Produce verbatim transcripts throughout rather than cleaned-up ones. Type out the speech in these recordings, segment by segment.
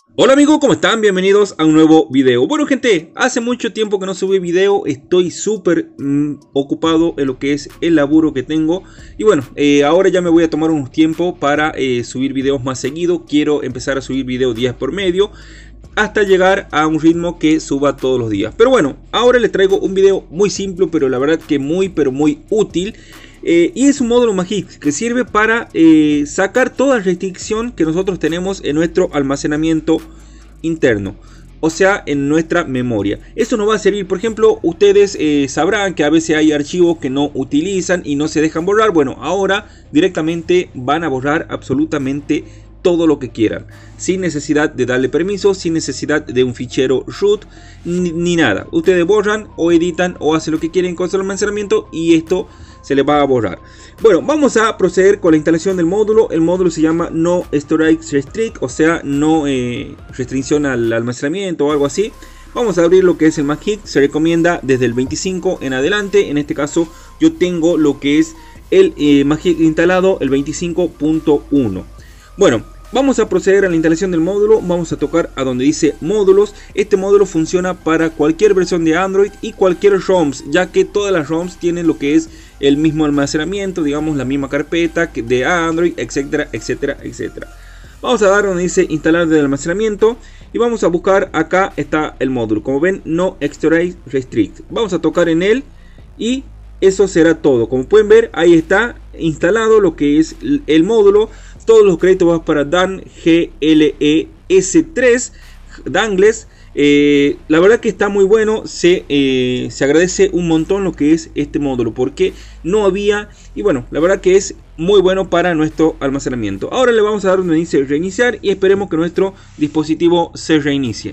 Hola amigos, ¿cómo están? Bienvenidos a un nuevo video. Bueno gente, hace mucho tiempo que no subí video, estoy súper mmm, ocupado en lo que es el laburo que tengo. Y bueno, eh, ahora ya me voy a tomar unos tiempos para eh, subir videos más seguido. Quiero empezar a subir videos días por medio, hasta llegar a un ritmo que suba todos los días. Pero bueno, ahora les traigo un video muy simple, pero la verdad que muy pero muy útil. Eh, y es un módulo Magic que sirve para eh, sacar toda restricción que nosotros tenemos en nuestro almacenamiento interno, o sea, en nuestra memoria. Esto nos va a servir, por ejemplo, ustedes eh, sabrán que a veces hay archivos que no utilizan y no se dejan borrar. Bueno, ahora directamente van a borrar absolutamente todo lo que quieran, sin necesidad de darle permiso, sin necesidad de un fichero root, ni, ni nada. Ustedes borran o editan o hacen lo que quieren con su almacenamiento y esto se les va a borrar. Bueno, vamos a proceder con la instalación del módulo. El módulo se llama No Storage Restrict, o sea, no eh, restricción al almacenamiento o algo así. Vamos a abrir lo que es el Magic. Se recomienda desde el veinticinco en adelante. En este caso yo tengo lo que es el eh, Magic instalado, el veinticinco punto uno. Bueno, vamos a proceder a la instalación del módulo. Vamos a tocar a donde dice módulos. Este módulo funciona para cualquier versión de Android y cualquier ROMs, ya que todas las ROMs tienen lo que es el mismo almacenamiento, digamos la misma carpeta de Android, etcétera, etcétera, etcétera. Vamos a dar donde dice instalar del almacenamiento y vamos a buscar, acá está el módulo, como ven, No Storage Restrict. Vamos a tocar en él y eso será todo. Como pueden ver, ahí está instalado lo que es el módulo. Todos los créditos van para Dan G L E S tres, Dangles. Eh, la verdad que está muy bueno, se, eh, se agradece un montón lo que es este módulo, porque no había, y bueno, la verdad que es muy bueno para nuestro almacenamiento. Ahora le vamos a dar donde dice reiniciar y esperemos que nuestro dispositivo se reinicie.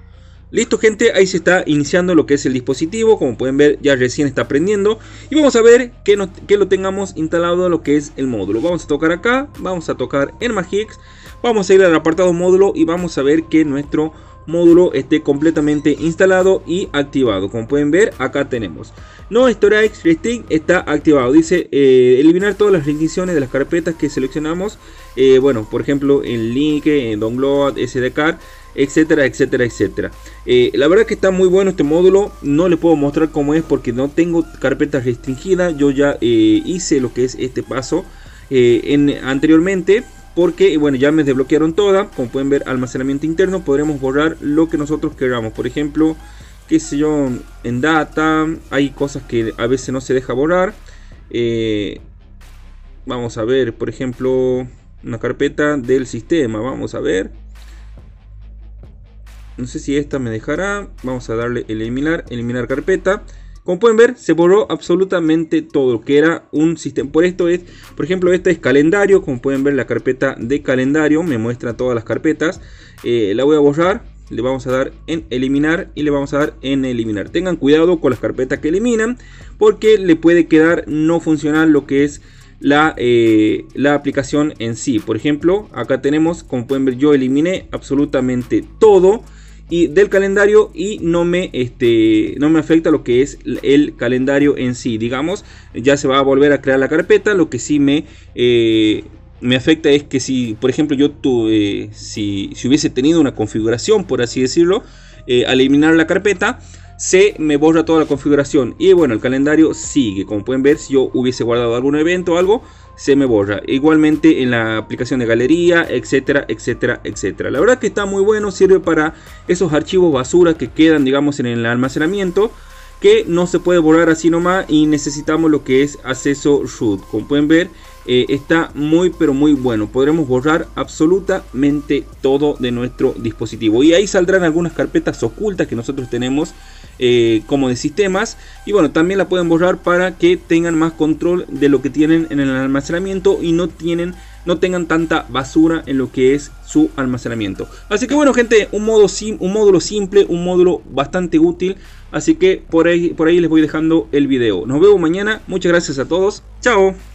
Listo gente, ahí se está iniciando lo que es el dispositivo. Como pueden ver, ya recién está prendiendo. Y vamos a ver que, nos, que lo tengamos instalado lo que es el módulo. Vamos a tocar acá, vamos a tocar en Magic, vamos a ir al apartado módulo y vamos a ver que nuestro módulo esté completamente instalado y activado. Como pueden ver, acá tenemos No Storage Restrict, está activado. Dice eh, eliminar todas las restricciones de las carpetas que seleccionamos. Eh, bueno, por ejemplo, en link, en download, S D card, etcétera, etcétera, etcétera. Eh, la verdad que está muy bueno este módulo. No le puedo mostrar cómo es porque no tengo carpetas restringidas. Yo ya eh, hice lo que es este paso eh, en, anteriormente. Porque bueno, ya me desbloquearon todas. Como pueden ver, almacenamiento interno, podremos borrar lo que nosotros queramos. Por ejemplo, qué sé yo, en data hay cosas que a veces no se deja borrar. eh, Vamos a ver, por ejemplo, una carpeta del sistema. Vamos a ver, no sé si esta me dejará. Vamos a darle eliminar, eliminar carpeta. Como pueden ver, se borró absolutamente todo lo que era un sistema. Por esto es, por ejemplo, este es calendario. Como pueden ver, la carpeta de calendario me muestra todas las carpetas. Eh, la voy a borrar. Le vamos a dar en eliminar y le vamos a dar en eliminar. Tengan cuidado con las carpetas que eliminan, porque le puede quedar no funcional lo que es la, eh, la aplicación en sí. Por ejemplo, acá tenemos, como pueden ver, yo eliminé absolutamente todo y del calendario y no me este no me afecta lo que es el calendario en sí. Digamos, ya se va a volver a crear la carpeta. Lo que sí me eh, me afecta es que si, por ejemplo, yo tuve eh, si, si hubiese tenido una configuración, por así decirlo, eh, al eliminar la carpeta se me borra toda la configuración y bueno, el calendario sigue. Como pueden ver, si yo hubiese guardado algún evento o algo, se me borra. Igualmente en la aplicación de galería, etcétera, etcétera, etcétera. La verdad que está muy bueno, sirve para esos archivos basura que quedan, digamos, en el almacenamiento, que no se puede borrar así nomás y necesitamos lo que es acceso root. Como pueden ver, eh, está muy pero muy bueno. Podremos borrar absolutamente todo de nuestro dispositivo y ahí saldrán algunas carpetas ocultas que nosotros tenemos eh, como de sistemas, y bueno, también la pueden borrar para que tengan más control de lo que tienen en el almacenamiento y no tienen no tengan tanta basura en lo que es su almacenamiento. Así que bueno gente, un, modo sim, un módulo simple, un módulo bastante útil. Así que por ahí, por ahí les voy dejando el video. Nos vemos mañana. Muchas gracias a todos. Chao.